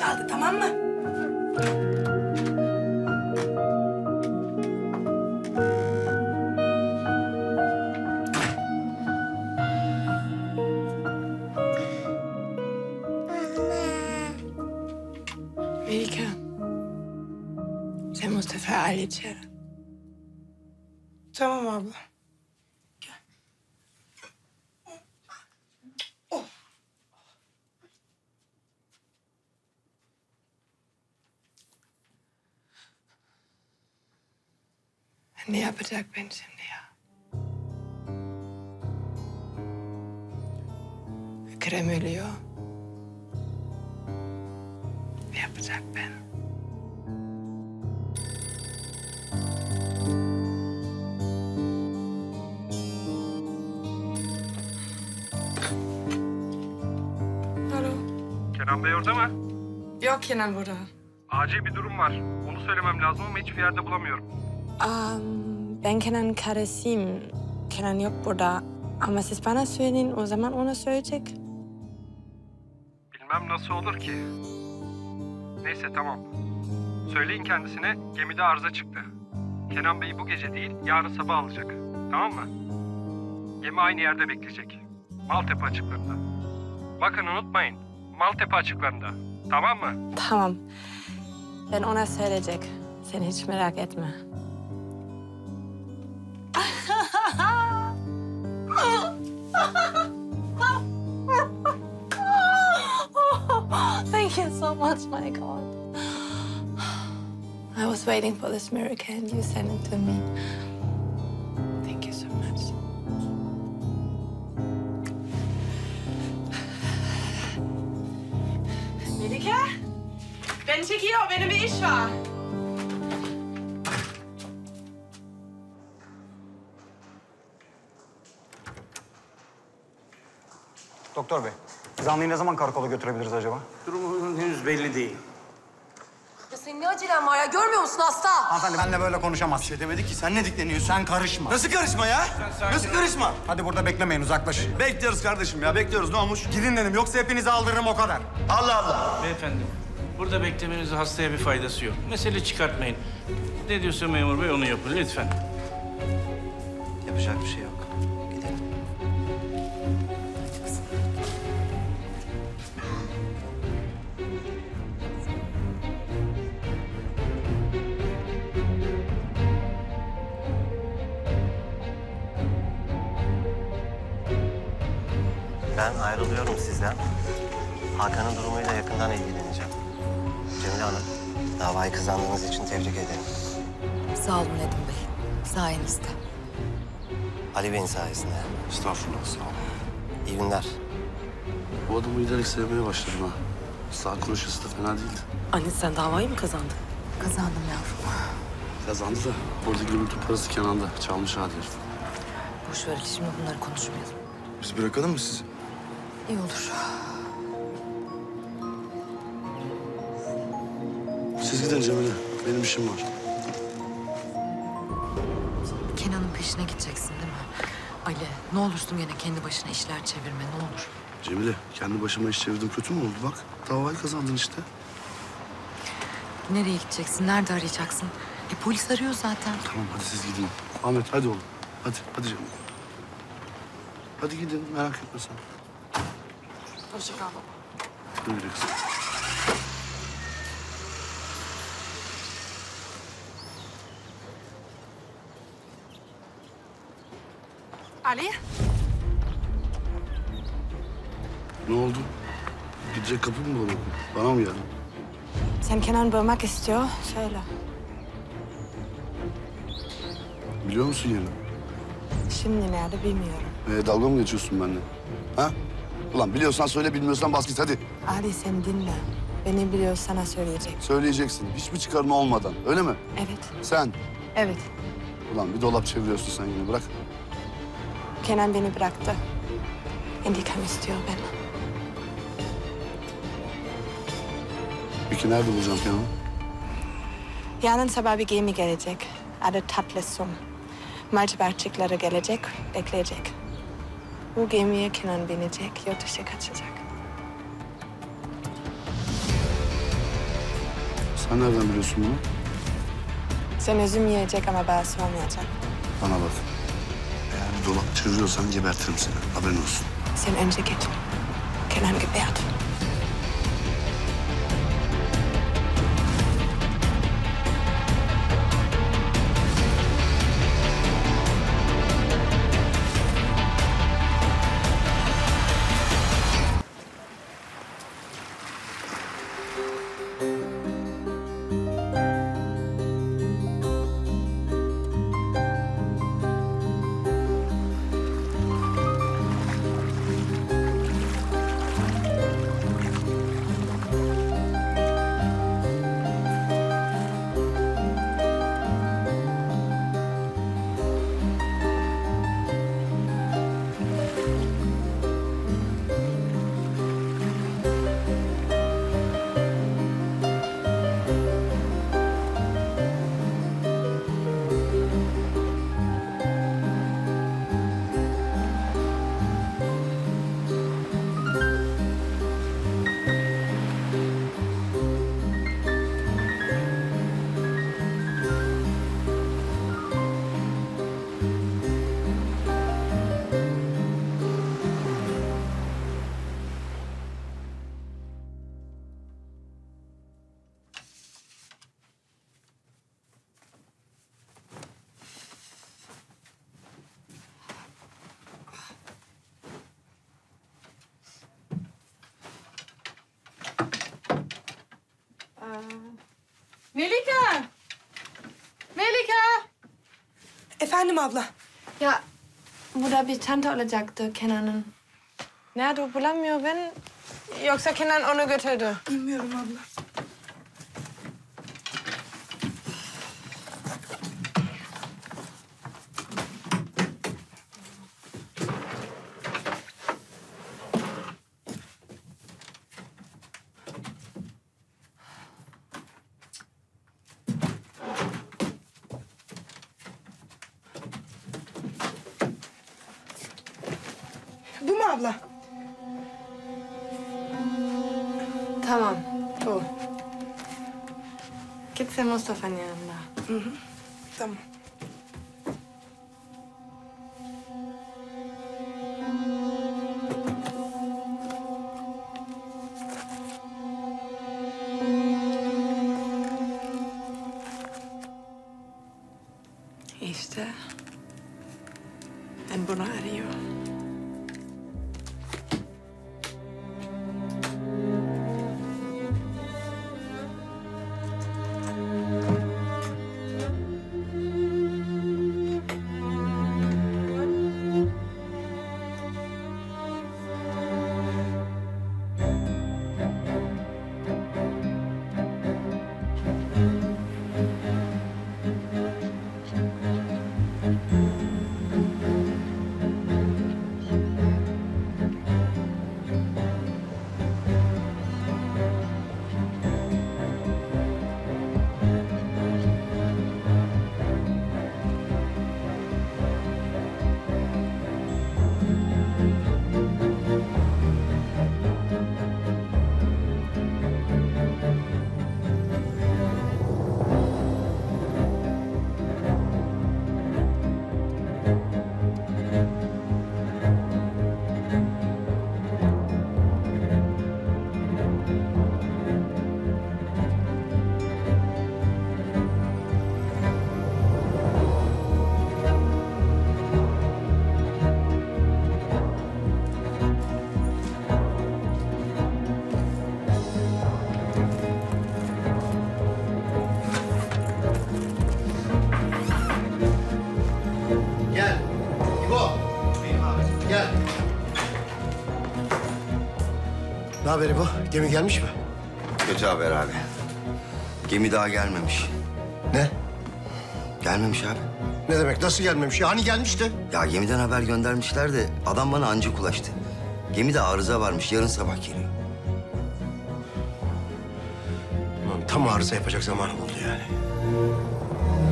çaldı, tamam mı? Melike, sen Mustafa Ali içeri. Tamam abla. Gel. Oh. Ne yapacak ben şimdi ya? Ekrem ölüyor. Ne yapacak ben? Alo. Kenan Bey orada mı? Yok Kenan burada. Acil bir durum var. Onu söylemem lazım ama hiçbir yerde bulamıyorum. Ben Kenan'ın karısıyım. Kenan yok burada. Ama siz bana söyleyin, o zaman ona söyleyecek. Bilmem nasıl olur ki. Neyse tamam. Söyleyin kendisine gemide arıza çıktı. Kenan Bey'i bu gece değil yarın sabah alacak. Tamam mı? Gemi aynı yerde bekleyecek. Maltepe açıklarında. Bakın unutmayın. Maltepe açıklarında. Tamam mı? Tamam. Ben ona söyleyecek. Sen hiç merak etme. Thank you so much, my God. I was waiting for this miracle and you sent it to me. Thank you so much. Melike, beni çekiyor. Benim bir iş var. Doktor bey, zanlıyı ne zaman karakola götürebiliriz acaba? Durumu henüz belli değil. Ya senin ne acelen var ya? Görmüyor musun hasta? Hanımefendi benimle böyle konuşamaz. Bir şey demedik ki. Sen ne dikleniyorsun? Sen karışma. Nasıl karışma ya? Nasıl karışma? Hadi burada beklemeyin, uzaklaşın. Bekliyoruz kardeşim ya. Bekliyoruz. Ne olmuş? Gidin dedim, yoksa hepinizi aldırırım o kadar. Allah Allah. Beyefendi, burada beklemenizin hastaya bir faydası yok. Mesele çıkartmayın. Ne diyorsa memur bey onu yapın lütfen. Yapacak bir şey yok. Gidelim. Ben ayrılıyorum sizden. Hakan'ın durumuyla yakından ilgileneceğim. Cemile Hanım, davayı kazandığınız için tebrik ederim. Sağ olun Nedim Bey. Sayenizde. Ali Bey'in sayesinde. Estağfurullah, sağ ol. İyi günler. Bu adamı giderek sevmeye başladım ha. Sağ konuşması da fena değildi. Anne sen davayı mı kazandın? Kazandım yavrum. Kazandı da orada gürültü parası Kenan'da. Çalmış hadi herif. Boş ver şimdi bunları konuşmayalım. Biz bırakalım mı sizi? İyi olur. Siz gidin Cemile. Benim işim var. Kenan'ın peşine gideceksin değil mi? Ali ne olursun gene kendi başına işler çevirme ne olur. Cemile, kendi başıma iş çevirdim. Kötü mü oldu? Bak, davayı kazandın işte. Nereye gideceksin? Nerede arayacaksın? Polis arıyor zaten. Tamam, hadi siz gidin. Ahmet, hadi oğlum. Hadi Cemile. Hadi gidin, merak etme sen. Hoşça kal baba. Güle güle kızım. Ali? Ne oldu? Gidecek kapı mı bulalım? Bana mı geldin? Sen Kenan bulmak istiyor. Söyle. Biliyor musun yerini? Şimdi nerede bilmiyorum. Dalga mı geçiyorsun benimle? Ha? Ulan biliyorsan söyle, bilmiyorsan bas git hadi. Ali sen dinle. Beni biliyor sana söyleyecek. Söyleyeceksin. Hiçbir çıkarma olmadan. Öyle mi? Evet. Sen. Evet. Ulan bir dolap çeviriyorsun sen yine. Bırak. Kenan beni bıraktı. İntikam istiyor beni. Peki nerede bulacağım Kenan'ı? Yarın sabah bir gemi gelecek. Adı Tatlısum. Maltepe açıkları gelecek, bekleyecek. Bu gemiye Kenan binecek, yurt dışı kaçacak. Sen nereden biliyorsun bunu? Sen üzüm yiyecek ama ben sormayacağım. Bana bak. Eğer bir dolap çeviriyorsan gebertirim seni. Haberin olsun. Sen önce git. Kenan gebert. Melika! Melika! Efendim abla. Ya burada bir çanta olacaktı Kenan'ın. Nerede bulamıyor ben? Yoksa Kenan onu götürdü. Bilmiyorum abla. Bu mu abla? Tamam, bu. Git sen Mustafa'nın yanında. Tamam. İşte ben bunu arıyorum. Gel. İbo. Gel. Ne haber İbo? Gemi gelmiş mi? Kötü haber abi. Gemi daha gelmemiş. Ne? Gelmemiş abi. Ne demek? Nasıl gelmemiş ya? Hani gelmişti? Ya gemiden haber göndermişler de adam bana ancak ulaştı. Gemide arıza varmış. Yarın sabah geliyor. Ulan tam arıza yapacak zamanı buldu yani.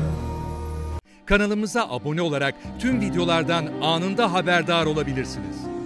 Kanalımıza abone olarak tüm videolardan anında haberdar olabilirsiniz.